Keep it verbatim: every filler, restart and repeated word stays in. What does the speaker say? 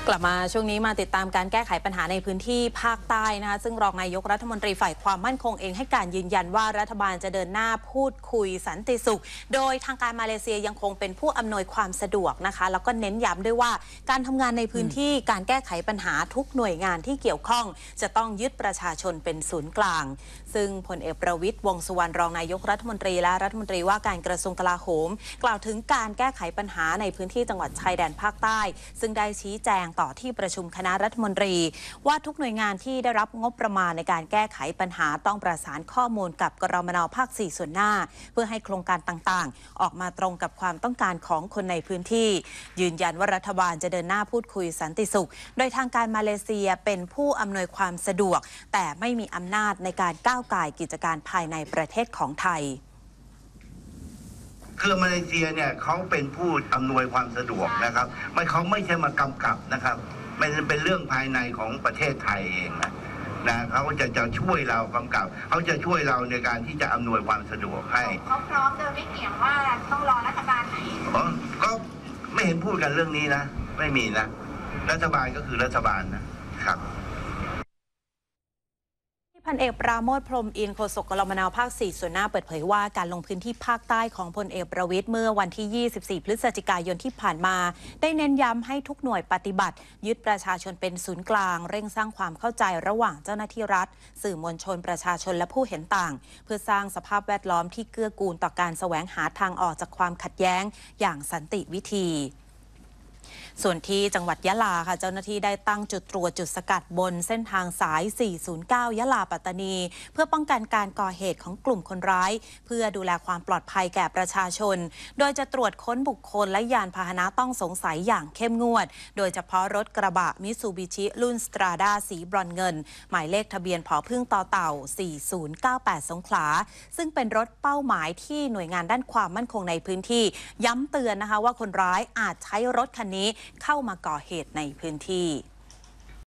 กลับมาช่วงนี้มาติดตามการแก้ไขปัญหาในพื้นที่ภาคใต้นะคะซึ่งรองนายกรัฐมนตรีฝ่ายความมั่นคงเองให้การยืนยันว่ารัฐบาลจะเดินหน้าพูดคุยสันติสุขโดยทางการมาเลเซียยังคงเป็นผู้อำนวยความสะดวกนะคะแล้วก็เน้นย้ำด้วยว่าการทำงานในพื้นที่การแก้ไขปัญหาทุกหน่วยงานที่เกี่ยวข้องจะต้องยึดประชาชนเป็นศูนย์กลางซึ่งพลเอกประวิตรวงษ์สุวรรณรองนายกรัฐมนตรีและรัฐมนตรีว่าการกระทรวงกลาโหมกล่าวถึงการแก้ไขปัญหาในพื้นที่จังหวัดชายแดนภาคใต้ซึ่งได้ชี้แจงต่อที่ประชุมคณะรัฐมนตรีว่าทุกหน่วยงานที่ได้รับงบประมาณในการแก้ไขปัญหาต้องประสานข้อมูลกับกรมน.ภาคสี่ส่วนหน้าเพื่อให้โครงการต่างๆออกมาตรงกับความต้องการของคนในพื้นที่ยืนยันว่ารัฐบาลจะเดินหน้าพูดคุยสันติสุขโดยทางการมาเลเซียเป็นผู้อำนวยความสะดวกแต่ไม่มีอำนาจในการก้าวก่ายกิจการภายในประเทศของไทยคือมาเลเซียเนี่ยเขาเป็นผู้อำนวยความสะดวกนะครับไม่เขาไม่ใช่มากำกับนะครับมันเป็นเรื่องภายในของประเทศไทยเองนะนะเขาจะจะช่วยเรากำกับเขาจะช่วยเราในการที่จะอำนวยความสะดวกให้เขาพร้อมโดยไม่เกี่ยงว่าต้องรอรัฐบาลไหนอ๋อก็ไม่เห็นพูดกันเรื่องนี้นะไม่มีนะรัฐบาลก็คือรัฐบาลนะครับพันเอกปราโมท พรหมอินทร์โฆษกกลมน.ภาคสี่ส่วนหน้าเปิดเผยว่าการลงพื้นที่ภาคใต้ของพลเอกประวิตรเมื่อวันที่ ยี่สิบสี่ พฤศจิกายนที่ผ่านมาได้เน้นย้ำให้ทุกหน่วยปฏิบัติยึดประชาชนเป็นศูนย์กลางเร่งสร้างความเข้าใจระหว่างเจ้าหน้าที่รัฐสื่อมวลชนประชาชนและผู้เห็นต่างเพื่อสร้างสภาพแวดล้อมที่เกื้อกูลต่อการแสวงหาทางออกจากความขัดแย้งอย่างสันติวิธีส่วนที่จังหวัดยะลาค่ะเจ้าหน้าที่ได้ตั้งจุดตรวจจุดสกัดบนเส้นทางสาย สี่ศูนย์เก้า ยะลาปัตตานีเพื่อป้องกันการก่อเหตุของกลุ่มคนร้ายเพื่อดูแลความปลอดภัยแก่ประชาชนโดยจะตรวจค้นบุคคลและยานพาหนะต้องสงสัยอย่างเข้มงวดโดยเฉพาะรถกระบะมิตซูบิชิรุ่นสตราด้าสีบรอนเงินหมายเลขทะเบียนผอพึ่งต่อเต่า สี่ศูนย์เก้าแปด สงขลาซึ่งเป็นรถเป้าหมายที่หน่วยงานด้านความมั่นคงในพื้นที่ย้ำเตือนนะคะว่าคนร้ายอาจใช้รถคันนี้เข้ามาก่อเหตุในพื้นที่